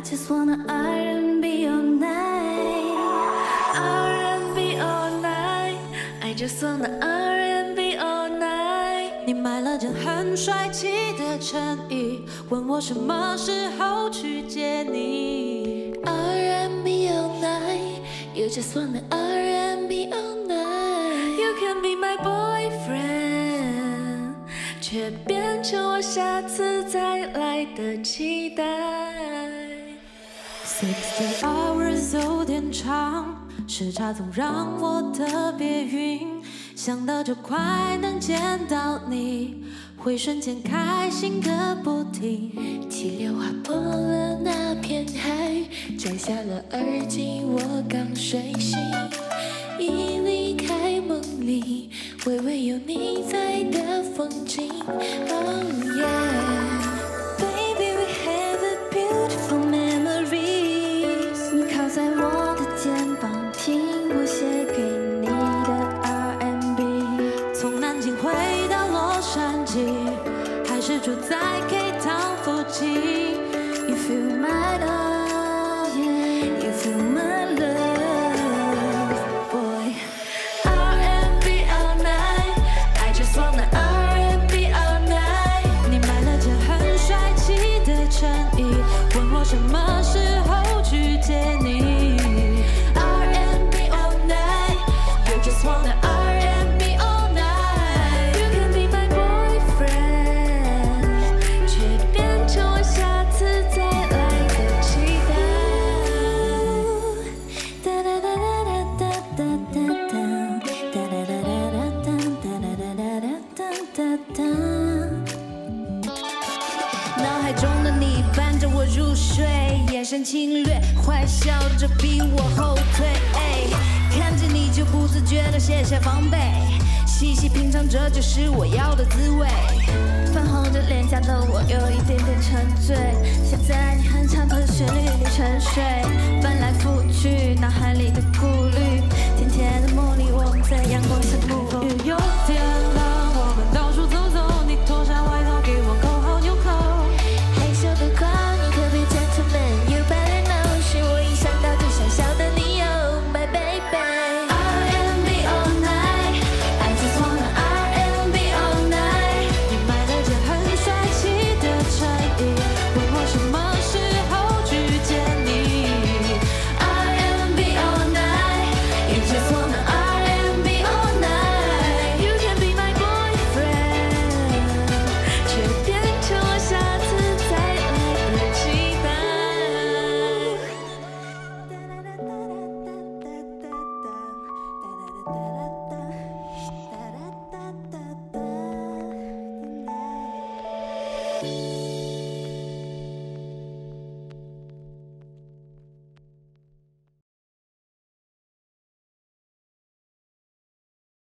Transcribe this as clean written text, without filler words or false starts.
just wanna R&B all night, R&B all night, I just wanna R&B all night。 你买了件很帅气的衬衣，问我什么时候去接你。 R&B all night, you just wanna R&B all night. You can be my boyfriend， 却变成我下次再来的期待。 60 hours 有点长，时差总让我特别晕，想到就快能见到你，会瞬间开心个不停。 气流划破了那片海，摘下了耳机，我刚睡醒，一离开梦里，微微有你在的风景。Oh yeah，baby we have a beautiful memories。你靠在我的肩膀，听我写给你的 R&B。 从南京回到洛杉矶，还是住在 K Town 附近。 You feel my love, yeah, you feel my love, boy. R&B all night, I just wanna R&B all night. 你买了件很帅气的衬衣，问我什么时候去接你。 R&B all night, you just wanna R&B all night. You can be my boyfriend， 却变成我下次再来的期待。哒哒哒哒哒哒哒哒，哒哒哒哒哒哒哒哒。脑海中的你伴着我入睡，眼神侵略，坏笑着逼我后退。看着你就不自觉地卸下防备，细细品尝，这就是我要的滋味。粉红着脸颊的我有一点点沉醉，想在你哼唱的旋律里沉睡。